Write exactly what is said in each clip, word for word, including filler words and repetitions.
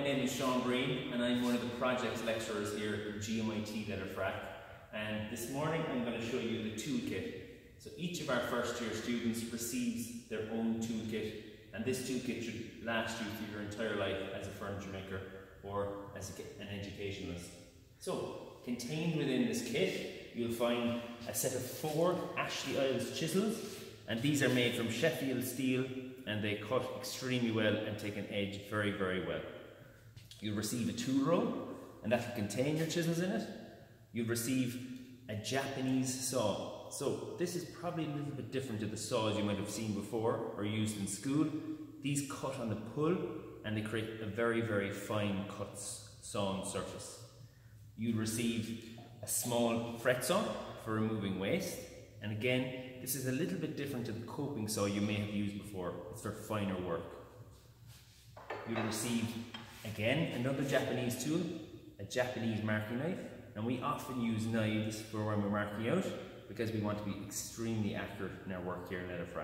my name is Sean Breen and I'm one of the projects lecturers here at G M I T Letterfrack, and this morning I'm going to show you the toolkit. So each of our first year students receives their own toolkit, and this toolkit should last you through your entire life as a furniture maker or as a, an educationalist. So contained within this kit you'll find a set of four Ashley Isles chisels, and these are made from Sheffield steel and they cut extremely well and take an edge very very well. You'll receive a tool roll, and that will contain your chisels in it. You'll receive a Japanese saw. So this is probably a little bit different to the saws you might have seen before or used in school. These cut on the pull and they create a very very fine cut sawn surface. You'll receive a small fret saw for removing waste, and again this is a little bit different to the coping saw you may have used before. It's for finer work. You'll receive again another Japanese tool, a Japanese marking knife, and we often use knives for when we're marking out because we want to be extremely accurate in our work here in Letterfrack.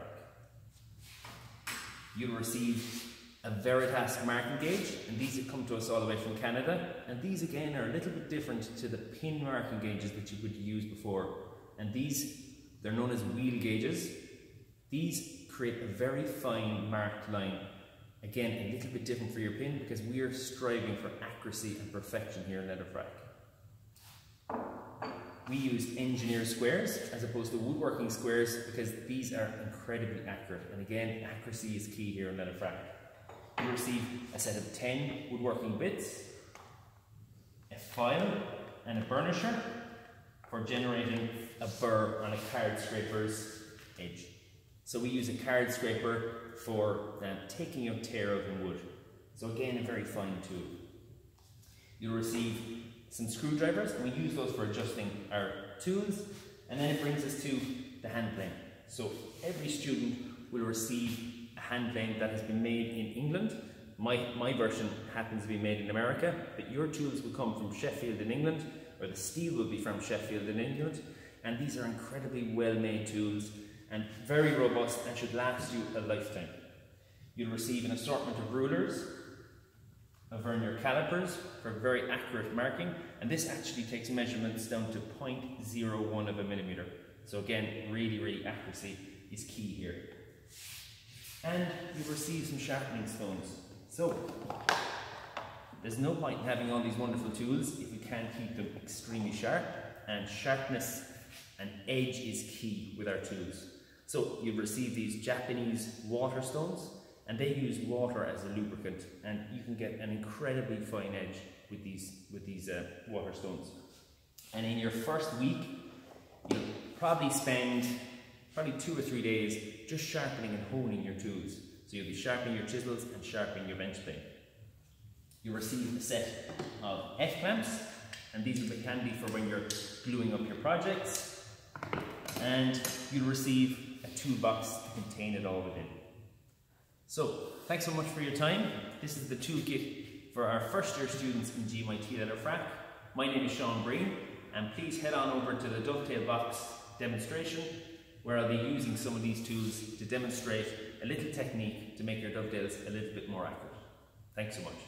You'll receive a Veritas marking gauge, and these have come to us all the way from Canada, and these again are a little bit different to the pin marking gauges that you would use before, and these, they're known as wheel gauges. These create a very fine marked line. Again, a little bit different for your pin because we are striving for accuracy and perfection here in Letterfrack. We use engineer squares as opposed to woodworking squares because these are incredibly accurate, and again accuracy is key here in Letterfrack. You receive a set of ten woodworking bits, a file and a burnisher for generating a burr on a card scraper's edge. So we use a card scraper for um, taking out tear out in wood. So again, a very fine tool. You'll receive some screwdrivers, and we use those for adjusting our tools, and then it brings us to the hand plane. So every student will receive a hand plane that has been made in England. My, my version happens to be made in America, but your tools will come from Sheffield in England, or the steel will be from Sheffield in England, and these are incredibly well made tools and very robust and should last you a lifetime. You'll receive an assortment of rulers, of vernier calipers for very accurate marking, and this actually takes measurements down to zero point zero one of a millimeter. So again, really, really accuracy is key here. And you'll receive some sharpening stones. So there's no point in having all these wonderful tools if you can't keep them extremely sharp, and sharpness and edge is key with our tools. So you'll receive these Japanese water stones, and they use water as a lubricant, and you can get an incredibly fine edge with these, with these uh, water stones. And in your first week, you'll probably spend probably two or three days just sharpening and honing your tools. So you'll be sharpening your chisels and sharpening your bench plane. You'll receive a set of F-clamps, and these will be handy for when you're gluing up your projects. And you'll receive a toolbox to contain it all within. So, thanks so much for your time. This is the toolkit for our first year students in G M I T Letterfrack. My name is Sean Breen, and please head on over to the dovetail box demonstration where I'll be using some of these tools to demonstrate a little technique to make your dovetails a little bit more accurate. Thanks so much.